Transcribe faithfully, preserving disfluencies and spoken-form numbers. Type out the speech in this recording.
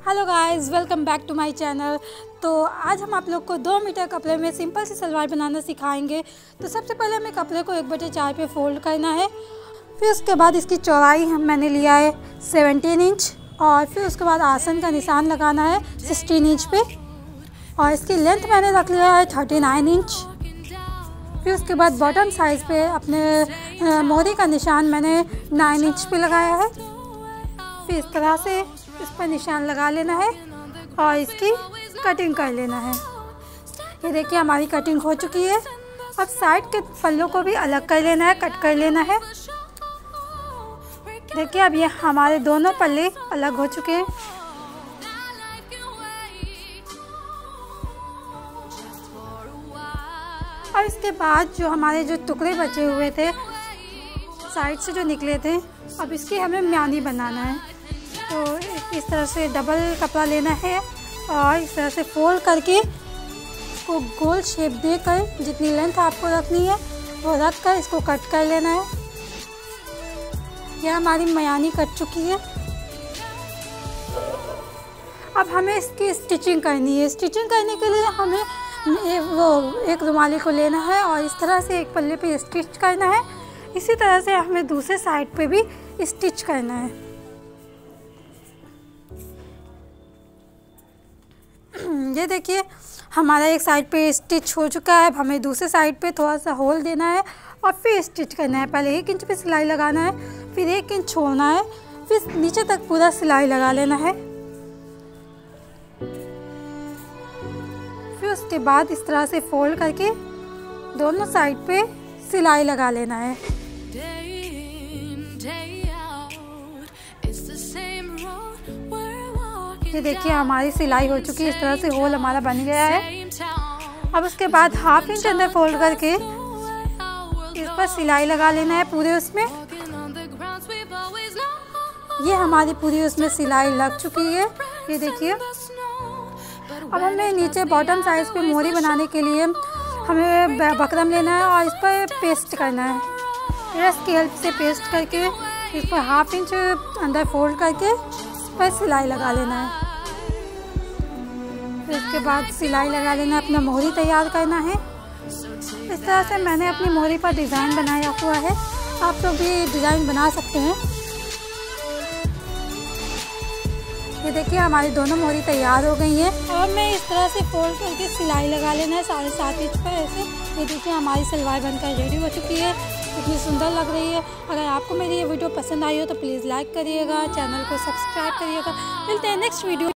Hello guys, welcome back to my channel. तो आज हम आप लोग को दो मीटर कपड़े में सिंपल सी सलवार बनाना सिखाएंगे। तो सबसे पहले हमें कपड़े को एक बटे चार पे फोल्ड करना है। फिर उसके बाद इसकी चौड़ाई हम मैंने लिया है सत्रह इंच और फिर उसके बाद आसन का निशान लगाना है सोलह इंच पे और इसकी लेंथ मैंने रख लिया है उनतालीस इंच। फिर उसके बाद बॉटम साइज़ पे अपने मोहरी का निशान मैंने नौ इंच पे लगाया है। फिर इस तरह से इस पर निशान लगा लेना है और इसकी कटिंग कर लेना है। ये देखिए हमारी कटिंग हो चुकी है। अब साइड के पल्लों को भी अलग कर लेना है, कट कर लेना है। देखिए अब ये हमारे दोनों पल्ले अलग हो चुके हैं। और इसके बाद जो हमारे जो टुकड़े बचे हुए थे साइड से जो निकले थे, अब इसकी हमें म्यानी बनाना है। तो इस तरह से डबल कपड़ा लेना है और इस तरह से फोल्ड करके इसको गोल शेप देकर जितनी लेंथ आपको रखनी है वो रख कर इसको कट कर लेना है। यह हमारी म्यानी कट चुकी है। अब हमें इसकी स्टिचिंग करनी है। स्टिचिंग करने के लिए हमें एक वो एक रुमाली को लेना है और इस तरह से एक पल्ले पे स्टिच करना है। इसी तरह से हमें दूसरे साइड पे भी स्टिच करना है। ये देखिए हमारा एक साइड पे स्टिच हो चुका है। अब हमें दूसरे साइड पे थोड़ा सा होल देना है और फिर स्टिच करना है। पहले एक इंच पे सिलाई लगाना है, फिर एक इंच छोड़ना है, फिर नीचे तक पूरा सिलाई लगा लेना है। फिर उसके बाद इस तरह से फोल्ड करके दोनों साइड पे सिलाई लगा लेना है। ये देखिए हमारी सिलाई हो चुकी है। इस तरह से होल हमारा बन गया है। अब उसके बाद हाफ इंच अंदर फोल्ड करके इस पर सिलाई लगा लेना है पूरे उसमें। ये हमारी पूरी उसमें सिलाई लग चुकी है। ये देखिए अब हमें नीचे बॉटम साइज पे मोहरी बनाने के लिए हमें बकरम लेना है और इस पर पेस्ट करना है। ब्रश की हेल्प से पेस्ट करके इस पर हाफ इंच अंदर फोल्ड करके पर सिलाई लगा लेना है। फिर उसके बाद सिलाई लगा लेना है, अपना मोहरी तैयार करना है। इस तरह से मैंने अपनी मोहरी पर डिज़ाइन बनाया हुआ है। आप लोग भी डिज़ाइन बना सकते हैं। ये देखिए हमारी दोनों मोहरी तैयार हो गई हैं और मैं इस तरह से फोल्ड करके सिलाई लगा लेना है साढ़े सात इंच पर ऐसे। ये देखिए हमारी सलवार बनकर रेडी हो चुकी है। कितनी सुंदर लग रही है। अगर आपको मेरी ये वीडियो पसंद आई हो तो प्लीज़ लाइक करिएगा, चैनल को सब्सक्राइब करिएगा। मिलते हैं नेक्स्ट वीडियो।